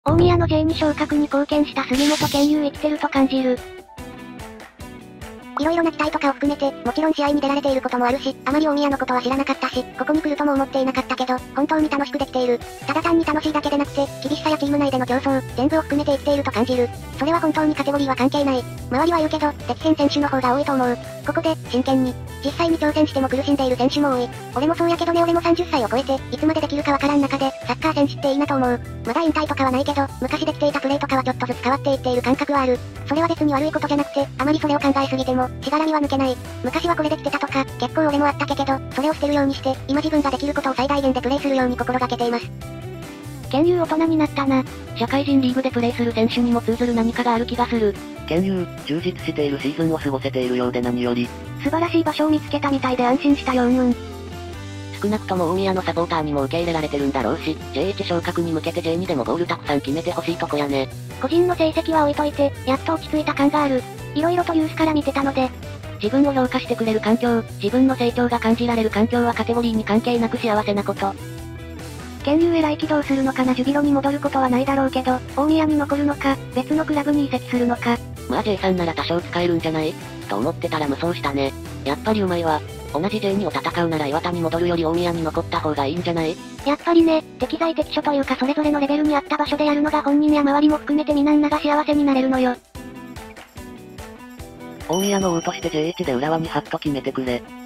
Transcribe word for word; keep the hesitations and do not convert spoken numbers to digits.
大宮の ジェイに 昇格に貢献した杉本健佑生きてると感じる。 いろいろな期待とかを含めて、もちろん試合に出られていることもあるし、あまり大宮のことは知らなかったし、ここに来るとも思っていなかったけど、本当に楽しくできている。ただ単に楽しいだけでなくて、厳しさやチーム内での競争、全部を含めて生きていると感じる。それは本当にカテゴリーは関係ない。周りは言うけど、敵戦選手の方が多いと思う。ここで、真剣に。実際に挑戦しても苦しんでいる選手も多い。俺もそうやけどね俺もさんじゅっさいを超えて、いつまでできるかわからん中で、サッカー選手っていいなと思う。まだ引退とかはないけど、昔できていたプレーとかはちょっとずつ変わっていっている感覚はある。それは別に悪いことじゃなくて、あまりそれを考えすぎても、しがらみは抜けない。昔はこれできてたとか、結構俺もあったけど、それを捨てるようにして、今自分ができることを最大限でプレイするように心がけています。 健佑大人になったな。 社会人リーグでプレイする選手にも通ずる何かがある気がする。 健佑、充実しているシーズンを過ごせているようで何より。 素晴らしい場所を見つけたみたいで安心したようんうん。 少なくとも大宮のサポーターにも受け入れられてるんだろうし、ジェイワン 昇格に向けて ジェイツー でもゴールたくさん決めてほしいとこやね。 個人の成績は置いといて、やっと落ち着いた感がある。色々とユースから見てたので、 自分を評価してくれる環境、自分の成長が感じられる環境はカテゴリーに関係なく幸せなこと。 健佑へ来起動するのかなジュビロに戻ることはないだろうけど、大宮に残るのか、別のクラブに移籍するのか。 まあ ジェイスリー なら多少使えるんじゃないと思ってたら無双したね。やっぱりうまいわ。同じ ジェイツー を戦うなら岩田に戻るより大宮に残った方がいいんじゃない？ やっぱりね、適材適所というかそれぞれのレベルに合った場所でやるのが本人や周りも含めてみんなが幸せになれるのよ。 大宮の王として ジェイワン で浦和にハッと決めてくれ。